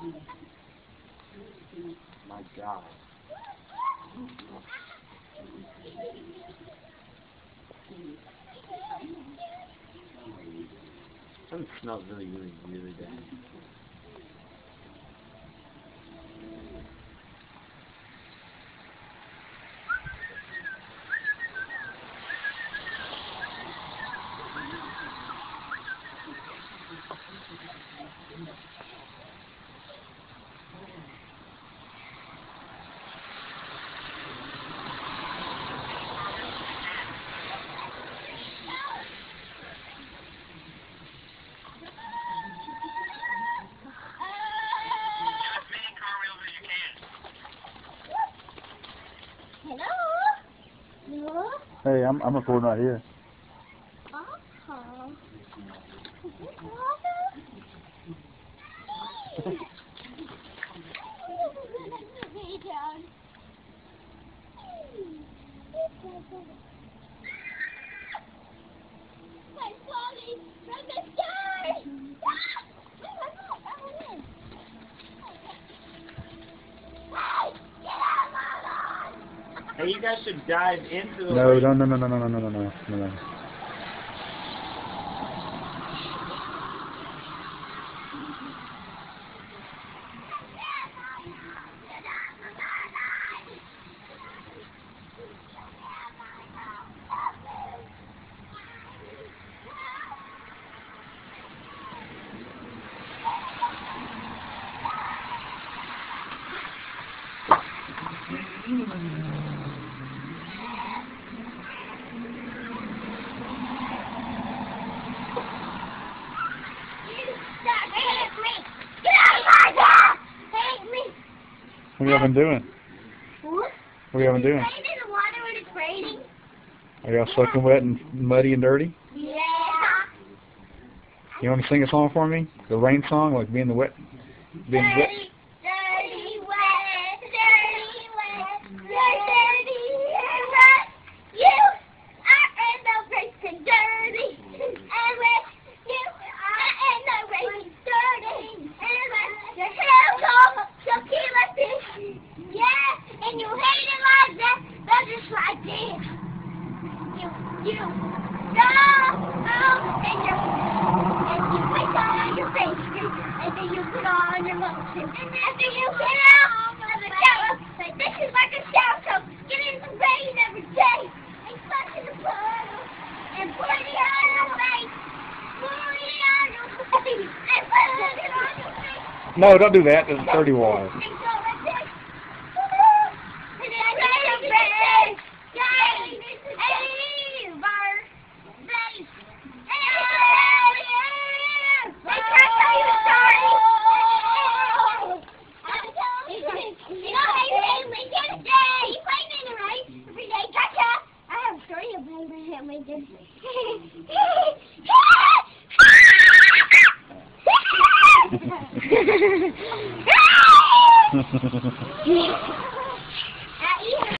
My God. That smells really, really, really bad. Hello? Hey, I'm recording right here. Uh-huh. My falling from the sky! Hey, you guys should dive into the No, lake. no, no, no, no, no, no, no, no, no, no. What have you been doing? What? What have you been doing? Playing in the water when it's raining? Are y'all soaking wet and muddy and dirty? Yeah. You want to sing a song for me? The rain song, like being wet. Dirty, dirty, wet, dirty, wet, you're dirty and wet. You are in the racing dirty and wet. You are in the racing dirty and wet. Your hair long, tequila fish. Yeah, and you hate it like that, but just like this. You, no, and you put on your face, and then you put on your lotion, and after you get out of the shower, like this is like a shower, so get in the rain every day, and flush in the puddle, and put it on your face, put it on your face, and put it on your face. No, don't do that. It's dirty water. And go like this. And then spray your face. Yay! Hey, verse. Face. They can't tell you a story. You know, Abraham Lincoln? Yeah, he played in the race every day. Gotcha. I have a story of Abraham Lincoln. Yeah.